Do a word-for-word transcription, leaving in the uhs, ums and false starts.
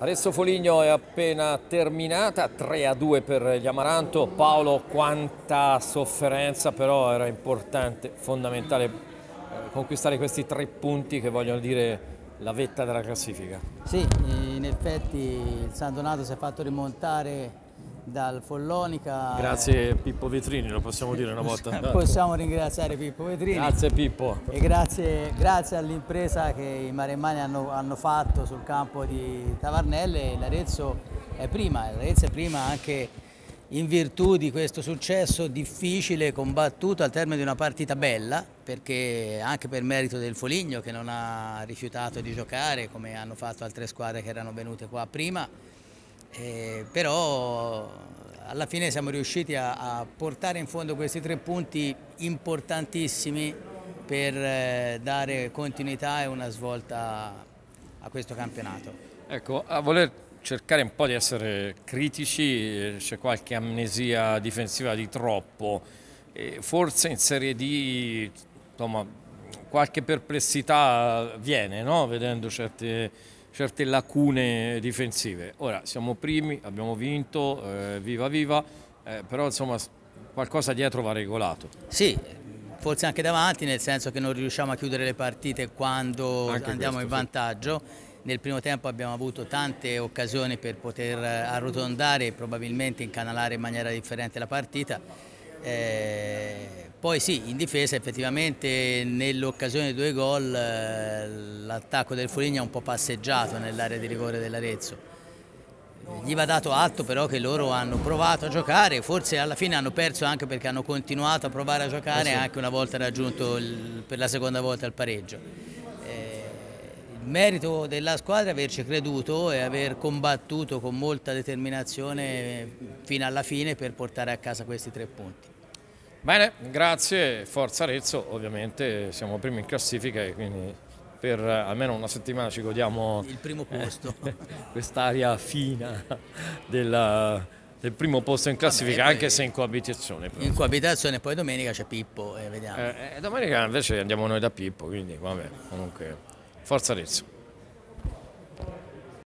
Arezzo Foligno è appena terminata, tre a due per gli Amaranto. Paolo, quanta sofferenza, però era importante, fondamentale eh, conquistare questi tre punti che vogliono dire la vetta della classifica. Sì, in effetti il San Donato si è fatto rimontare dal Follonica. Grazie Pippo Vetrini, lo possiamo dire una volta. Possiamo ringraziare Pippo Vetrini. Grazie Pippo. E grazie, grazie all'impresa che i maremmani hanno, hanno fatto sul campo di Tavarnelle. L'Arezzo è prima, l'Arezzo è prima anche in virtù di questo successo difficile, combattuto al termine di una partita bella, perché anche per merito del Foligno che non ha rifiutato di giocare come hanno fatto altre squadre che erano venute qua prima. Eh, però alla fine siamo riusciti a, a portare in fondo questi tre punti importantissimi per eh, dare continuità e una svolta a questo campionato. Ecco, a voler cercare un po' di essere critici, c'è qualche amnesia difensiva di troppo, e forse in Serie D insomma, qualche perplessità viene, no? Vedendo certe... certe lacune difensive. Ora siamo primi, abbiamo vinto, eh, viva viva, eh, però insomma qualcosa dietro va regolato. Sì, forse anche davanti, nel senso che non riusciamo a chiudere le partite quando Anche andiamo questo, in vantaggio. Sì. Nel primo tempo abbiamo avuto tante occasioni per poter arrotondare e probabilmente incanalare in maniera differente la partita. Eh, poi sì, in difesa effettivamente nell'occasione dei due gol eh, l'attacco del Foligno è un po' passeggiato nell'area di rigore dell'Arezzo. Gli va dato atto però che loro hanno provato a giocare, forse alla fine hanno perso anche perché hanno continuato a provare a giocare e anche una volta raggiunto il, per la seconda volta il pareggio. Eh, il merito della squadra è averci creduto e aver combattuto con molta determinazione fino alla fine per portare a casa questi tre punti. Bene, grazie, Forza Arezzo, ovviamente siamo primi in classifica e quindi per almeno una settimana ci godiamo il primo posto, eh, quest'aria fina della, del primo posto in classifica. Vabbè, anche se in coabitazione. Però. In coabitazione, poi domenica c'è Pippo e vediamo. Eh, domenica invece andiamo noi da Pippo, quindi vabbè, comunque Forza Arezzo.